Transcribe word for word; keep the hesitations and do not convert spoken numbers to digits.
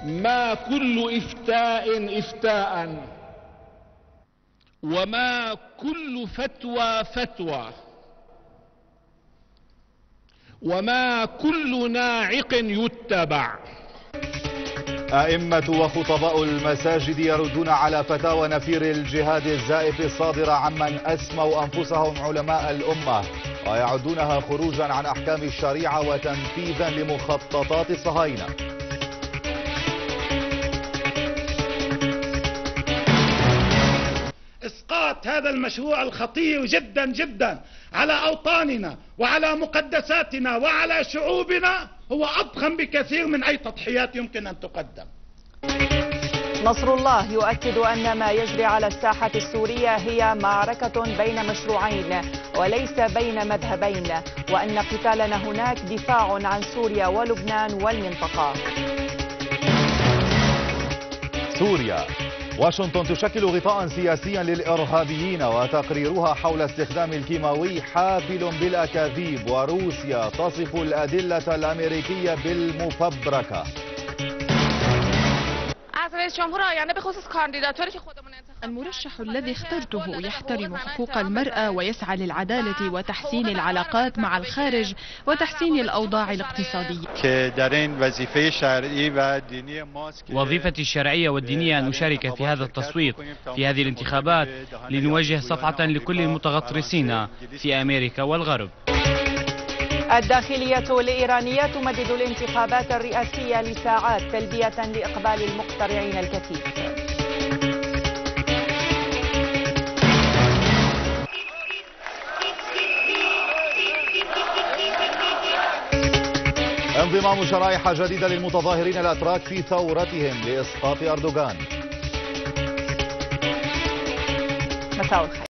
ما كل إفتاء إفتاء، وما كل فتوى فتوى، وما كل ناعق يتبع. أئمة وخطباء المساجد يردون على فتاوى نفير الجهاد الزائف الصادرة عمن أسموا أنفسهم علماء الأمة، ويعدونها خروجا عن أحكام الشريعة وتنفيذا لمخططات الصهاينة. إسقاط هذا المشروع الخطير جدا جدا على أوطاننا وعلى مقدساتنا وعلى شعوبنا هو أضخم بكثير من أي تضحيات يمكن أن تقدم. نصر الله يؤكد أن ما يجري على الساحة السورية هي معركة بين مشروعين وليس بين مذهبين، وأن قتالنا هناك دفاع عن سوريا ولبنان والمنطقة. سوريا، واشنطن تشكل غطاء سياسيا للإرهابيين، وتقريرها حول استخدام الكيماوي حافل بالأكاذيب، وروسيا تصف الأدلة الأمريكية بالمفبركة. المرشح الذي اخترته يحترم حقوق المرأة ويسعى للعدالة وتحسين العلاقات مع الخارج وتحسين الأوضاع الاقتصادية. وظيفتي الشرعية والدينية أن أشارك في هذا التصويت في هذه الانتخابات لنوجه صفعة لكل المتغطرسين في أمريكا والغرب. الداخلية الإيرانية تمدد الانتخابات الرئاسية لساعات تلبية لإقبال المقترعين الكثيف. انضمام شرائح جديدة للمتظاهرين الأتراك في ثورتهم لإسقاط أردوغان. مساء الخير.